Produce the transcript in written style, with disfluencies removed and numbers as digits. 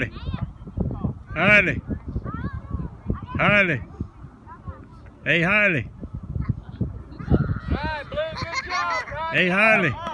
Harley. Harley. Harley. Hey, Harley. All right, Blue, good job, right? Hey, Harley.